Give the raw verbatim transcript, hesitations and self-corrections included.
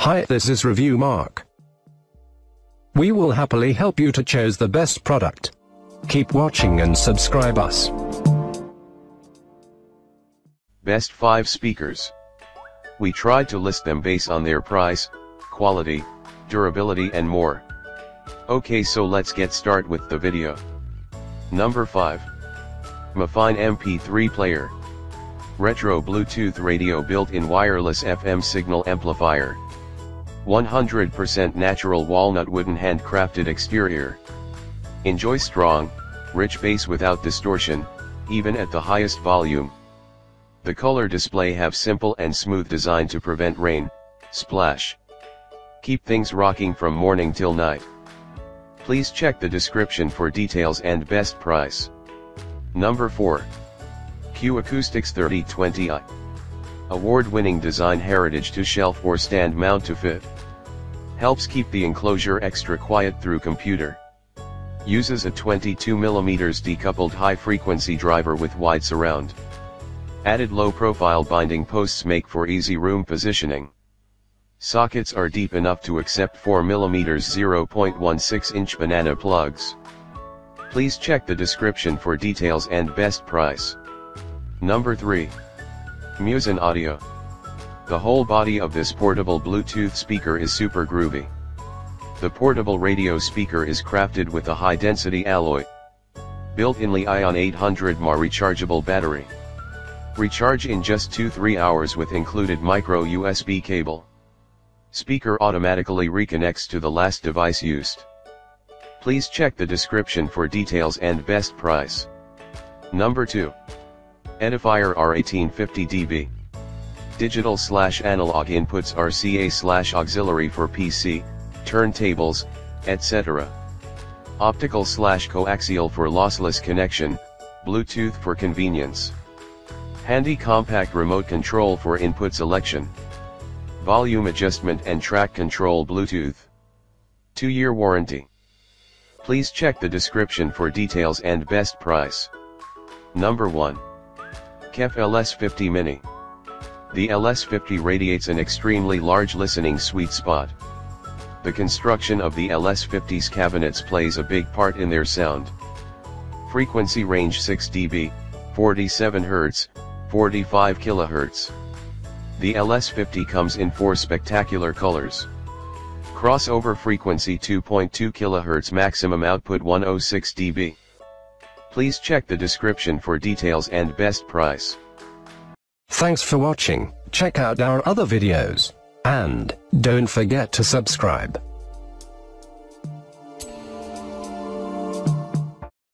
Hi, this is Review Mark. We will happily help you to choose the best product. Keep watching and subscribe us. Best five speakers. We tried to list them based on their price, quality, durability and more. Okay, so let's get started with the video. Number five. Mafine M P three Player. Retro Bluetooth radio built-in wireless F M signal amplifier. one hundred percent natural walnut wooden handcrafted exterior. Enjoy strong, rich bass without distortion, even at the highest volume. The color display have simple and smooth design to prevent rain, splash. Keep things rocking from morning till night. Please check the description for details and best price. Number four. Q Acoustics thirty twenty i. Award-winning design, heritage to shelf or stand mount to fit. Helps keep the enclosure extra quiet through computer. Uses a twenty-two millimeter decoupled high-frequency driver with wide surround. Added low-profile binding posts make for easy room positioning. Sockets are deep enough to accept four millimeter zero point one six inch banana plugs. Please check the description for details and best price. Number three. Musen Audio. The whole body of this portable Bluetooth speaker is super groovy. The portable radio speaker is crafted with a high-density alloy. Built-in Li-ion eight hundred milliamp hour rechargeable battery. Recharge in just two to three hours with included micro U S B cable. Speaker automatically reconnects to the last device used. Please check the description for details and best price. Number two. Edifier R eighteen fifty D B. Digital slash analog inputs, R C A slash auxiliary for P C, turntables, et cetera. Optical slash coaxial for lossless connection, Bluetooth for convenience. Handy compact remote control for input selection. Volume adjustment and track control Bluetooth. two year warranty. Please check the description for details and best price. Number one. KEF L S fifty Mini. The L S fifty radiates an extremely large listening sweet spot. The construction of the L S fifty's cabinets plays a big part in their sound. Frequency range six decibels, forty-seven hertz, forty-five kilohertz. The L S fifty comes in four spectacular colors. Crossover frequency two point two kilohertz, maximum output one hundred six decibels. Please check the description for details and best price. Thanks for watching. Check out our other videos. And don't forget to subscribe.